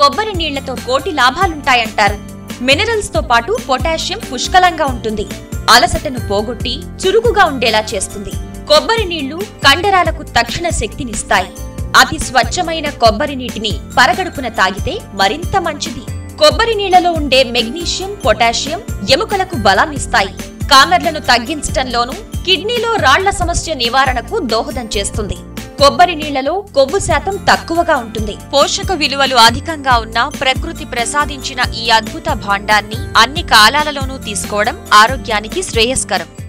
కొబ్బరి నీళ్లతో కోటి లాభాలుంటాయంటారు. మినరల్స్ తో పాటు పొటాషియం పుష్కలంగా ఉంటుంది. అలసటను పోగొట్టి చురుకుగా ఉండేలా చేస్తుంది. కొబ్బరి నీళ్లు కండరాలకు తక్షణ శక్తినిస్తాయి. అతి స్వచ్ఛమైన కొబ్బరి నీటిని పరగడుపున తాగితే మరింత మంచిది. కొబ్బరి నీళ్లలో ఉండే మెగ్నీషియం, పొటాషియం ఎముకలకు బలాన్నిస్తాయి. కామెర్లను తగ్గించటంలోనూ, కిడ్నీలో రాళ్ల సమస్య నివారణకు దోహదం చేస్తుంది. కొబ్బరి నీళ్లలో కొవ్వు శాతం తక్కువగా ఉంటుంది. పోషక విలువలు అధికంగా ఉన్న ప్రకృతి ప్రసాదించిన ఈ అద్భుత భాండాన్ని అన్ని కాలాలలోనూ తీసుకోవడం ఆరోగ్యానికి శ్రేయస్కరం.